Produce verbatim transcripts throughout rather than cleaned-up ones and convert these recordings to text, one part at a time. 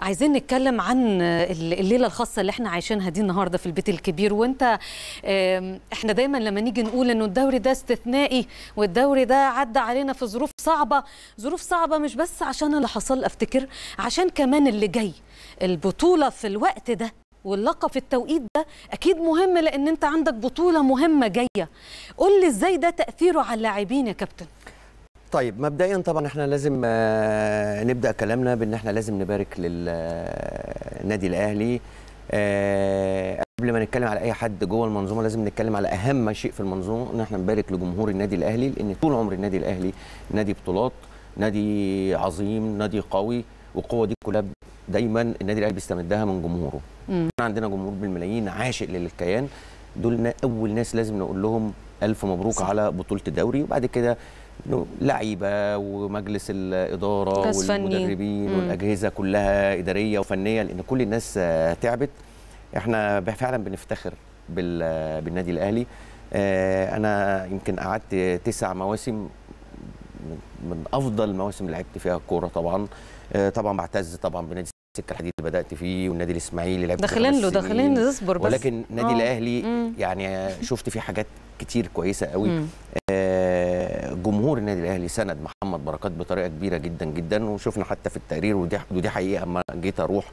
عايزين نتكلم عن الليله الخاصه اللي احنا عايشينها دي النهارده في البيت الكبير. وانت احنا دايما لما نيجي نقول انه الدوري ده استثنائي والدوري ده عدى علينا في ظروف صعبه، ظروف صعبه مش بس عشان اللي حصل، افتكر عشان كمان اللي جاي. البطوله في الوقت ده واللقب في التوقيت ده اكيد مهم، لان انت عندك بطوله مهمه جايه. قول لي ازاي ده تاثيره على اللاعبين يا كابتن؟ طيب مبدئيا طبعا احنا لازم نبدا كلامنا بان احنا لازم نبارك للنادي الاهلي. قبل ما نتكلم على اي حد جوه المنظومه لازم نتكلم على اهم شيء في المنظومه، ان احنا نبارك لجمهور النادي الاهلي، لان طول عمر النادي الاهلي نادي بطولات، نادي عظيم، نادي قوي، والقوه دي كلها دايما النادي الاهلي بيستمدها من جمهوره. احنا عندنا جمهور بالملايين عاشق للكيان، دول اول ناس لازم نقول لهم الف مبروك صح. على بطوله الدوري. وبعد كده لعيبه ومجلس الاداره والمدربين والاجهزه كلها اداريه وفنيه، لان كل الناس تعبت. احنا فعلا بنفتخر بالنادي الاهلي. انا يمكن قعدت تسع مواسم من افضل المواسم اللي لعبت فيها الكوره. طبعا طبعا بعتز طبعا بنادي السكه الحديد اللي بدات فيه، والنادي الاسماعيلي لعبت داخلين له داخلين نصبر بس، ولكن النادي الاهلي مم. يعني شفت فيه حاجات كتير كويسه قوي. آه جمهور النادي الاهلي سند محمد بركات بطريقه كبيره جدا جدا، وشفنا حتى في التقرير، ودي ودي حقيقه اما جيت اروح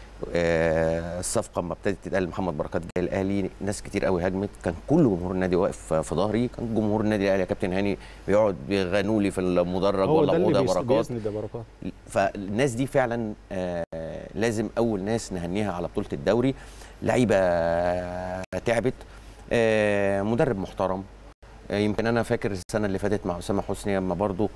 آه الصفقه اما ابتدت تتقال محمد بركات جاي الاهلي، ناس كتير قوي هاجمت، كان كل جمهور النادي واقف في ظهري، كان جمهور النادي الاهلي يا كابتن هاني بيقعد بيغنوا لي في المدرج ولا اوضه بركات. فالناس دي فعلا آه لازم اول ناس نهنيها على بطوله الدوري. لعيبه تعبت، آه مدرب محترم. آه يمكن انا فاكر السنه اللي فاتت مع اسامه حسني لما برضو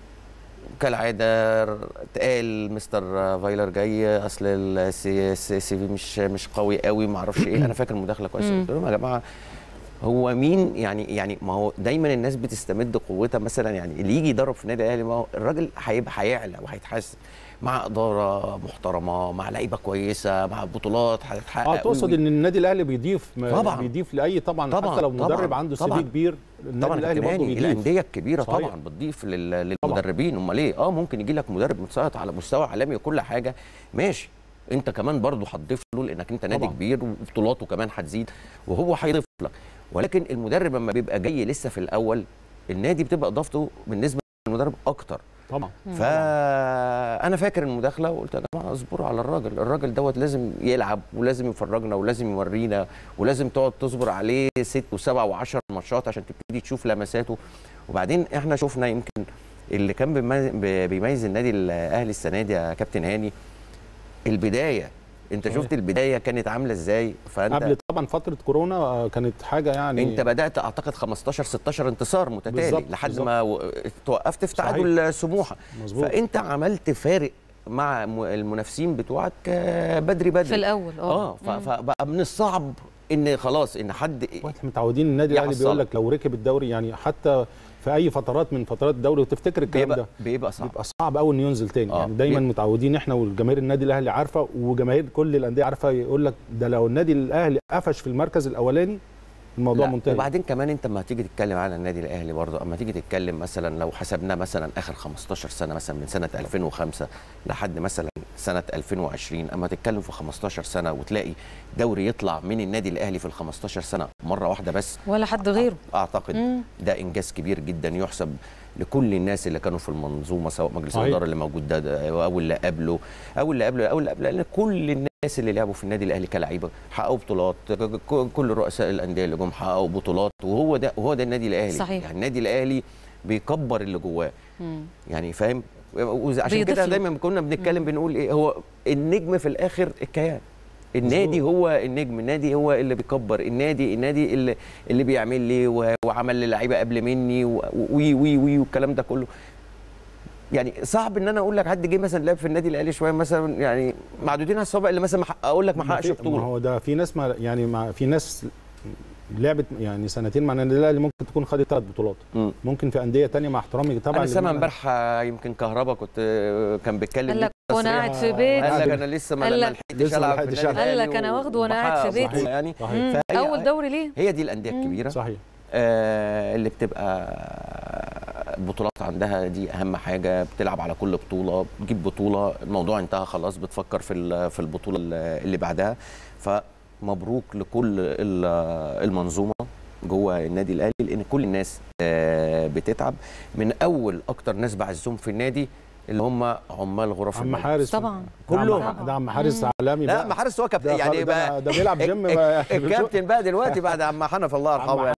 كالعاده اتقال مستر فايلر جاي، اصل السي في مش مش قوي قوي ما اعرفش ايه. انا فاكر المداخله كويسه، قلت لهم يا جماعه هو مين يعني يعني ما هو دايما الناس بتستمد قوتها، مثلا يعني اللي يجي يدرب في النادي الاهلي ما هو الراجل هيبقى هيعلى وهيتحسن مع اداره محترمه، مع لعيبه كويسه، مع بطولات هتتحقق. اه تقصد ان النادي الاهلي بيضيف طبعا بيضيف لاي طبعا, طبعا حتى لو مدرب طبعا عنده سي في كبير، النادي الاهلي برضه بيضيف. الانديه الكبيره صحيح. طبعا بتضيف للمدربين. امال ايه؟ اه ممكن يجي لك مدرب متسيط على مستوى عالمي وكل حاجه ماشي، انت كمان برضه هتضيف له لانك انت نادي طبعا كبير وبطولاته كمان هتزيد وهو هيضيف لك. ولكن المدرب لما بيبقى جاي لسه في الاول، النادي بتبقى اضافته بالنسبه للمدرب اكتر طبعا. فانا فاكر المداخله وقلت يا جماعه اصبروا على الراجل، الراجل دوت لازم يلعب ولازم يفرجنا ولازم يورينا، ولازم تقعد تصبر عليه ست وسبع وعشر ماتشات عشان تبتدي تشوف لمساته. وبعدين احنا شفنا يمكن اللي كان بيميز النادي الاهلي السنه دي يا كابتن هاني البدايه. انت صحيح. شفت البدايه كانت عامله ازاي؟ فانت قبل طبعا فتره كورونا كانت حاجه يعني انت بدات اعتقد خمستاشر ستاشر انتصار متتالي لحد بالزبط. ما توقفت في تعادل سموحه. مظبوط. فانت عملت فارق مع المنافسين بتوعك بدري بدري في الاول اه فبقى من الصعب ان خلاص ان حد احنا متعودين النادي الاهلي بيقول لك لو ركب الدوري يعني حتى في اي فترات من فترات الدوري وتفتكر الكلام بيبقى ده بيبقى صعب بيبقى صعب قوي انه ينزل تاني. آه. يعني دايما بيبقى. متعودين احنا والجماهير النادي الاهلي عارفه وجماهير كل الانديه عارفه، يقول لك ده لو النادي الاهلي قفش في المركز الاولاني الموضوع منتهي. وبعدين كمان انت لما تيجي تتكلم على النادي الاهلي برضه، اما تيجي تتكلم مثلا لو حسبنا مثلا اخر خمستاشر سنه، مثلا من سنه ألفين وخمسة لحد مثلا سنه ألفين وعشرين، اما تتكلم في خمستاشر سنه وتلاقي دوري يطلع من النادي الاهلي في ال خمستاشر سنه مره واحده بس ولا حد غيره، اعتقد مم. ده انجاز كبير جدا يحسب لكل الناس اللي كانوا في المنظومه، سواء مجلس الاداره اللي موجود ده او اللي قبله او اللي قبله او اللي قبله، لان كل الناس اللي لعبوا في النادي الاهلي كلاعيبه حققوا بطولات، كل رؤساء الانديه اللي جم حققوا بطولات، وهو ده وهو ده النادي الاهلي. صحيح. يعني النادي الاهلي بيكبر اللي جواه، يعني فاهم؟ عشان كده دايما كنا بنتكلم بنقول ايه، هو النجم في الاخر الكيان. النادي هو النجم، النادي هو اللي بيكبر، النادي النادي اللي اللي بيعمل لي وعمل للعيبه قبل مني وي وي وي والكلام ده كله. يعني صعب ان انا اقول لك حد جه مثلا لعب في النادي الاهلي شويه مثلا، يعني معدودين على الصوابع اللي مثلا اقول لك ما حققش بطوله. ما هو ده في ناس ما يعني ما في ناس لعبت يعني سنتين مع النادي الاهلي ممكن تكون خدت ثلاث بطولات. م. ممكن في انديه ثانيه مع احترامي طبعا. انا سامع امبارح يمكن كهربا كنت كان بيتكلم قال لك وانا قاعد في بيت، قال لك انا لسه ما لحقتش العب في النادي، قال لك انا واخده وانا قاعد في بيتي يعني. اول دوري ليه؟ هي دي الانديه الكبيره صحيح آه اللي بتبقى البطولات عندها دي اهم حاجه، بتلعب على كل بطوله، بتجيب بطوله الموضوع انتهى خلاص، بتفكر في في البطوله اللي بعدها. فمبروك لكل المنظومه جوه النادي الاهلي، لان كل الناس بتتعب. من اول اكتر ناس بعزهم في النادي اللي هم عمال غرف عم الملعب حارس طبعا كلهم. ده عم حارس عالمي لا بقى. عم حارس هو كابتن يعني ده, بقى ده بيلعب جيم الكابتن بقى دلوقتي بعد عم حنف الله يرحمه.